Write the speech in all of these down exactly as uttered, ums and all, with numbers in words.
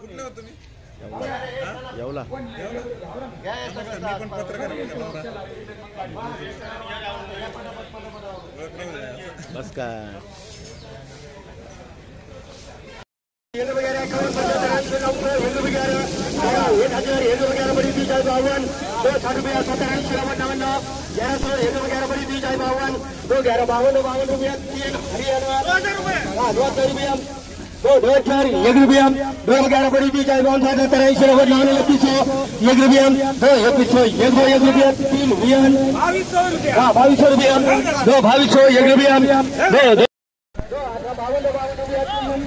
कुठले होते तुम्ही? येवला मी पण पत्रकार बस का दो ग्यारह बावन बावन रुपया तीन हरियाणा दो हजार रुपया दो दो चार एक रुपया दो ग्यारह बड़ी दी जाए बावन सात सत्तर ऐसी नब्बे नवानवे इक्कीस सौ एक रुपया दो इक्कीस सौ एक सौ एक रुपया तीन वियन हाँ बाईस सौ रुपया दो बाईस सौ एक रुपया दो दो बावन बावन रुपया तीन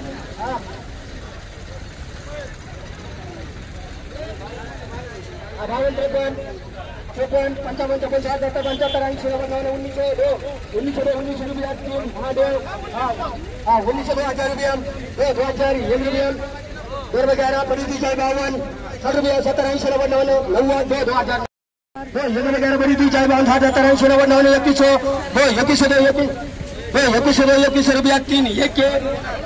बावन तिरपन चौपन पंचावन चौपन सात सत्तर पंचहत्तर ऐंशी नव्वद नव्याण्णव उन्नीस सौ दो उन्नीस सौ दो उन्नीस रुपया तीन हाँ दो हाँ उन्नीस सौ दो हजार रुपया दो दो हजार एक रुपया दो रुपये ग्यारह बड़ी दी जाए बावन साठ रुपया सत्तर ऐंशी नव्वद नव्याण्णव नव्वद दो दो हजार दो एक रुपये ग्यारह बड़ी दी जाए बावन साठ सत्तर ऐंशी नव्वद नव्याण्णव इक्कीस सौ दो इक्कीस सौ दो इक्कीस दो इक्कीस सौ दो इक्कीस रुपया तीन एक के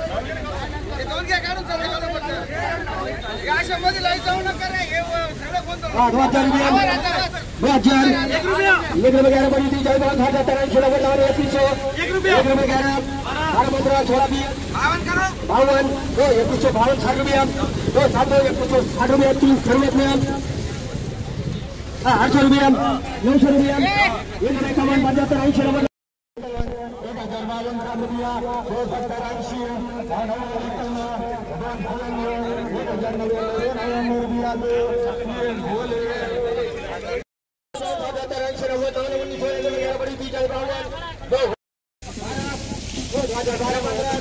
दो हजार रुपया दो हजार एक रुपये ग्यारह बड़ी दी जाए बावन साठ सत्तर ऐंशी नव्वद नव्याण्णव इक्कीस सौ एक रुपये ग्यारह बारह पंद्रह सोलह बीस बावन दो इक्कीस सौ बावन साठ रुपया दो सात दो इक्कीस सौ साठ रुपया तीन सर्वत में आठ सौ रुपया नौ सौ रुपया एक रुपये कमान पंचहत्तर ऐंशी नव्वद एक हजार बावन साठ रुपया दो सत्तर ऐंशी एक हजार नव्याण्णव रुपया बड़ी दी जाए बावन दो दो हजार बारह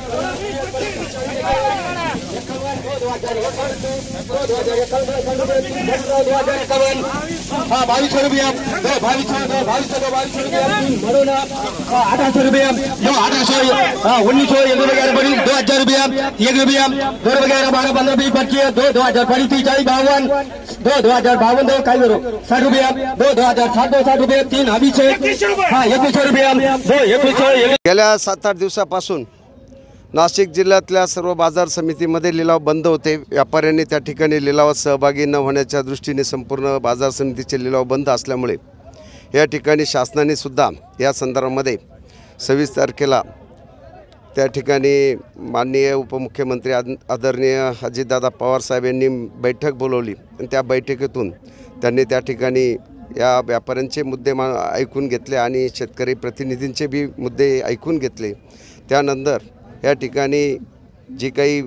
दो हजार दो हजार इक्यावन हाँ बाईस सौ रुपया दो बाईस सौ दो बाईस सौ दो बाईस सौ रुपया मरोना अठारह सौ रुपया दो अठारह सौ हाँ उन्नीस सौ एक रुपया बड़ी दो हजार रुपया एक रुपया दो रुपये ग्यारह बारह पंद्रह बीस पच्चीस दो दो हजार बड़ी थी चालीस बावन दो दो हजार बावन दो काय करो साठ रुपया दो दो हजार साठ दो साठ रुपये तीन अभी से हाँ एकवीस सौ रुपया दो एकवीस सौ गेल्या सात आठ दिवसापासून नाशिक जिल्ह्यातल्या सर्व बाजार समितीमध्ये लिलाव बंद होते। व्यापाऱ्यांनी त्या ठिकाणी लिलावात सहभागी न होण्याच्या दृष्टीने संपूर्ण बाजार समितीचे लिलाव बंद असल्यामुळे या ठिकाणी शासनाने सुद्धा या संदर्भामध्ये सव्वीस तारखेला त्या ठिकाणी माननीय उपमुख्यमंत्री आदरणीय अजितदादा पवार साहेब यांनी बैठक बोलवली आणि त्या बैठकीतून त्यांनी त्या ठिकाणी या व्यापाऱ्यांचे मुद्दे मा ऐकून घेतले आणि शेतकरी प्रतिनिधींचे बी मुद्दे ऐकून घेतले। त्यानंतर या ठिकाणी जी काही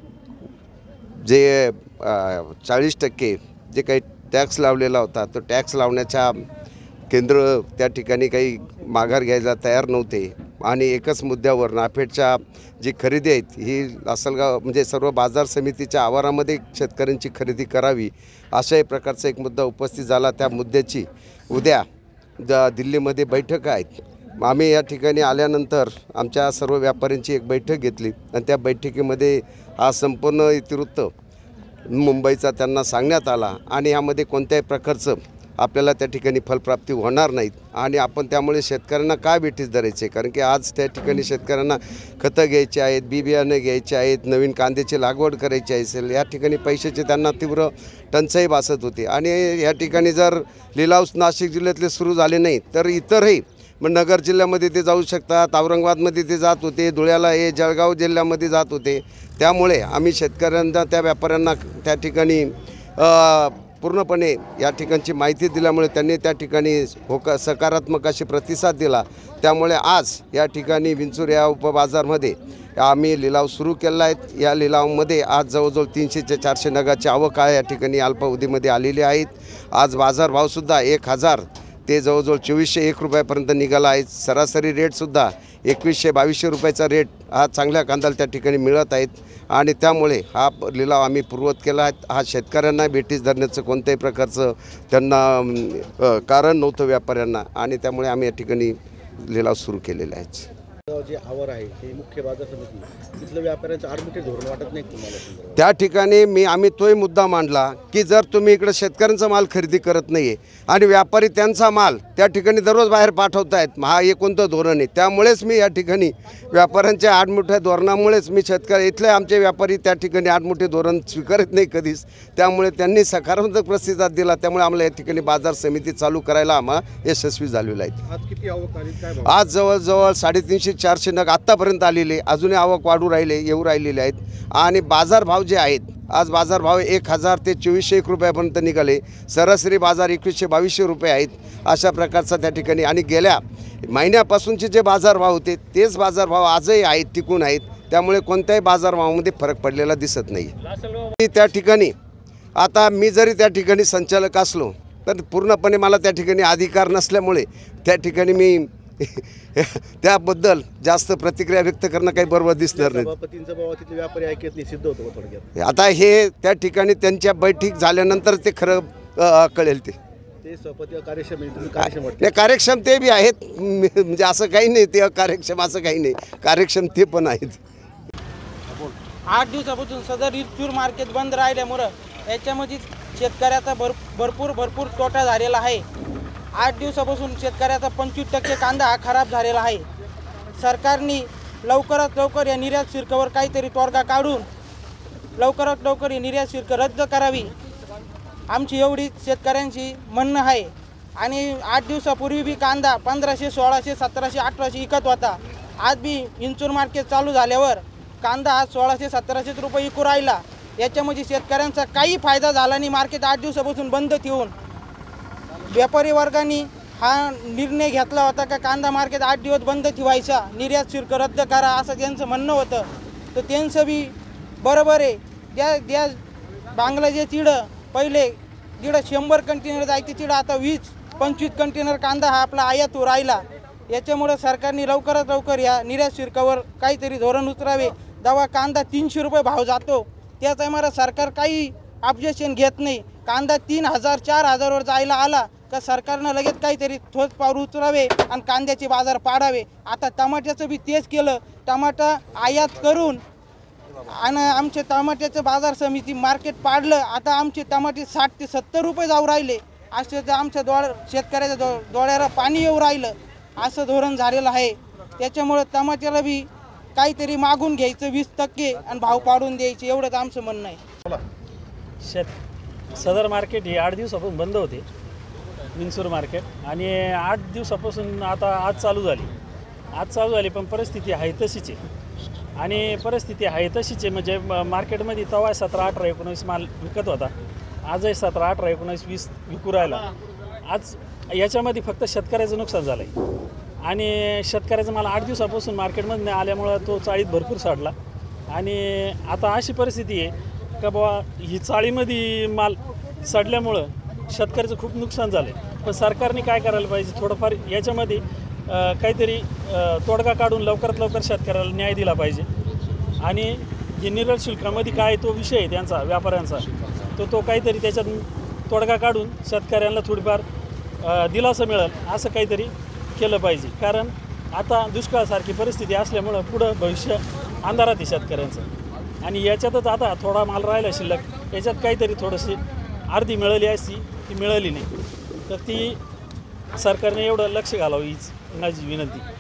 जे चाळीस टक्के जे काही टॅक्स लावलेला होता तो टॅक्स लावण्याच्या केंद्र त्या ठिकाणी काही माघार घ्यायला तयार नव्हते आणि एकच मुद्द्यावर नाफेडच्या जी खरेदी आहेत ही लासलगाव म्हणजे सर्व बाजार समितीच्या आवारामध्ये शेतकऱ्यांची खरेदी करावी अशाही प्रकारचा एक मुद्दा उपस्थित झाला। त्या मुद्द्याची उद्या द दिल्लीमध्ये बैठक आहेत। आम्ही या ठिकाणी आल्यानंतर आमच्या सर्व व्यापाऱ्यांची एक बैठक घेतली आणि त्या बैठकीमध्ये हा संपूर्ण इतिवृत्त मुंबईचा त्यांना सांगण्यात आला आणि यामध्ये कोणत्याही प्रकारचं आपल्याला त्या ठिकाणी फलप्राप्ती होणार नाहीत आणि आपण त्यामुळे शेतकऱ्यांना काय भेटीस धरायचे, कारण की आज त्या ठिकाणी शेतकऱ्यांना खतं घ्यायचे आहेत, बी बियाणे घ्यायचे आहेत, नवीन कांद्याची लागवड करायची असेल, या ठिकाणी पैशाची त्यांना तीव्र टंचाई भासत होती आणि या ठिकाणी जर लिलाव नाशिक जिल्ह्यातले सुरू झाले नाही तर इतरही मग नगर जिल्ह्यामध्ये ते जाऊ शकतात, औरंगाबादमध्ये ते जात होते, धुळ्याला हे जळगाव जिल्ह्यामध्ये जात होते। त्यामुळे आम्ही शेतकऱ्यांना त्या व्यापाऱ्यांना त्या ठिकाणी पूर्णपणे या ठिकाणची माहिती दिल्यामुळे त्यांनी त्या ठिकाणी होका सकारात्मक अशी प्रतिसाद दिला। त्यामुळे आज या ठिकाणी विंचूर या उपबाजारमध्ये आम्ही लिलाव सुरू केला आहे। या लिलावामध्ये आज जवळजवळ तीनशे ते चारशे नगाची आवक आहे या ठिकाणी अल्पावधीमध्ये आलेली आहेत। आज बाजारभावसुद्धा एक हजार ते जवळजवळ चोवीसशे एक रुपयापर्यंत निघाला आहे। सरासरी रेटसुद्धा एकवीसशे बावीसशे रुपयाचा रेट हा चांगल्या कांद्याला त्या ठिकाणी मिळत आहेत आणि त्यामुळे हा लिलाव आम्ही पूर्वत केला आहे। हा शेतकऱ्यांना भेटीस धरण्याचं कोणत्याही प्रकारचं त्यांना कारण नव्हतं व्यापाऱ्यांना आणि त्यामुळे आम्ही या ठिकाणी लिलाव सुरू केलेले आहेत। जे आवर आहे ते मुख्य बाजार समिती तिथलं व्यापाऱ्यांचं आडमुठे धोरण वाटत नाही तुम्हाला संदर्भात? त्या ठिकाणी मी आम्ही तोही मुद्दा मांडला की जर तुम्ही इकडे शेतकऱ्यांचा माल खरेदी करत नाही आहे आणि व्यापारी त्यांचा माल त्या ठिकाणी दररोज बाहेर पाठवतायत, हा हे कोणतं धोरण आहे? त्यामुळेच मी या ठिकाणी व्यापाऱ्यांच्या आडमुठ्या धोरणामुळेच मी शेतकरी इथले आमचे व्यापारी त्या ठिकाणी आडमुठे धोरण स्वीकारत नाही कधीच, त्यामुळे त्यांनी सकारात्मक प्रतिसाद दिला, त्यामुळे आम्हाला या ठिकाणी बाजार समिती चालू करायला आम्हाला यशस्वी झालेलं आहे. आज किती आवक आली काय भाव? आज जवळजवळ साडेतीनशे चारशे नग आत्तापर्यंत आलेले, अजूनही आवक वाढू राहिले येऊ राहिलेले आहेत आणि बाजारभाव जे आहेत आज बाजारभाव एक हजार ते चोवीसशे एक रुपयापर्यंत निघाले, सरासरी बाजार एकवीसशे बावीसशे रुपये आहेत अशा प्रकारचा त्या ठिकाणी. आणि गेल्या महिन्यापासूनचे जे बाजारभाव होते तेच बाजारभाव आजही आहेत, टिकून आहेत, त्यामुळे कोणत्याही बाजारभावामध्ये फरक पडलेला दिसत नाही. त्या ठिकाणी आता मी जरी त्या ठिकाणी संचालक असलो तर पूर्णपणे मला त्या ठिकाणी अधिकार नसल्यामुळे त्या ठिकाणी मी त्याबद्दल जास्त प्रतिक्रिया व्यक्त करणं काही बरोबर दिसणार नाही. सभापतींचा बाबा तिथले व्यापारी ऐकत नाही, सिद्ध होतो थोडक्यात. आता हे त्या ठिकाणी त्यांच्या बैठक झाल्यानंतर ते खरं अ, कळेल. ते ते सभापती कार्यक्षम आहे, तुम्ही कार्यक्षम वाटते. नाही, कार्यक्षम ते बी आहेत, म्हणजे असं काही नाही ते अकार्यक्षम असं काही नाही, कार्यक्षम ते पण आहेत. आठ दिवसापासून सदर इरचूर मार्केट बंद राहिल्यामुळं याच्यामध्ये शेतकऱ्याचा भर भरपूर भरपूर तोटा झालेला आहे. आठ दिवसापासून शेतकऱ्याचा पंचवीस टक्के कांदा हा खराब झालेला आहे. सरकारने लवकरात लवकर या निर्यात शुल्कावर काहीतरी तोडगा काढून लवकरात लवकर ही निर्यात शुल्क रद्द करावी, आमची एवढी शेतकऱ्यांची म्हणणं आहे. आणि आठ दिवसापूर्वी बी कांदा पंधराशे सोळाशे सतराशे अठराशे विकत होता. आज बी इंचूर मार्केट चालू झाल्यावर कांदा हा सोळाशे सतराशेच रुपये विकू राहिला. याच्यामध्ये शेतकऱ्यांचा काही फायदा झाला नाही. मार्केट आठ दिवसापासून बंद ठेवून व्यापारी वर्गाने हा निर्णय घेतला होता का कांदा मार्केट आठ दिवस बंद ठेवायचा, निर्यात शुल्क रद्द करा असं त्यांचं म्हणणं होतं. तर त्यांचं बी बरोबर आहे. त्या त्या बांगलादेश तिडं पहिले तिडं शंभर कंटेनर जायचे, तिडं आता वीस पंचवीस कंटेनर कांदा हा आपला आयात होऊ राहिला. याच्यामुळं सरकारने लवकरात लवकर या निर्यात शुल्कावर काहीतरी धोरण उतरावे. जेव्हा कांदा तीनशे रुपये भाव जातो त्या टायमाला सरकार काही ऑब्जेक्शन घेत नाही. कांदा तीन हजार चार हजारवर जायला आला का सरकारनं लगेच काहीतरी ठोस पाऊल उचलावे आणि कांद्याचे बाजार पाडावे. आता टमाट्याचं बी तेच केलं. टमाटा आयात करून आणि आमचे टमाट्याचं बाजार समिती मार्केट पाडलं. आता आमचे टमाटे साठ ते सत्तर रुपये जाऊ राहिले. असे तर आमच्या डोळ शेतकऱ्याच्या डो डोळ्याला पाणी येऊ राहिलं असं धोरण झालेलं आहे. त्याच्यामुळं टमाट्याला बी काहीतरी मागून घ्यायचं वीस टक्के आणि भाव पाडून द्यायचे, एवढंच आमचं म्हणणं आहे. शेत सदर मार्केट ही आठ दिवसापासून बंद होते, विंचूर मार्केट, आणि आठ दिवसापासून आता आज चालू झाली आज चालू झाली पण परिस्थिती आहे तशीच आहे. आणि परिस्थिती आहे तशीच आहे म्हणजे मार्केटमध्ये तवा सतरा अठरा एकोणीस माल विकत होता, आजही सतरा अठरा एकोणीस वीस विकू राहिला. आज याच्यामध्ये फक्त शेतकऱ्याचं नुकसान झालं आहे. आणि शेतकऱ्याचा माल आठ दिवसापासून मार्केटमध्ये आल्यामुळं तो चाळीत भरपूर साडला. आणि आता अशी परिस्थिती आहे का बाबा ही चाळीमध्ये माल सडल्यामुळं शेतकऱ्याचं खूप नुकसान झालं आहे. पण सरकारने काय करायला पाहिजे, थोडंफार याच्यामध्ये काहीतरी तोडगा काढून लवकरात लवकर शेतकऱ्याला न्याय दिला पाहिजे. आणि जे निर्यात शुल्कामध्ये काय तो विषय आहे त्यांचा व्यापाऱ्यांचा, तो तो काहीतरी त्याच्यात तोडगा काढून शेतकऱ्यांना थोडीफार दिलासा मिळेल असं काहीतरी केलं पाहिजे. कारण आता दुष्काळासारखी परिस्थिती असल्यामुळं पुढं भविष्य अंधारात आहे शेतकऱ्यांचं. आणि याच्यातच आता थोडा माल राहिला शिल्लक, याच्यात काहीतरी थोडीशी अर्धी मिळाली असती, ती मिळाली नाही. तर ती सरकारने एवढं लक्ष घालावं हीच माझी विनंती.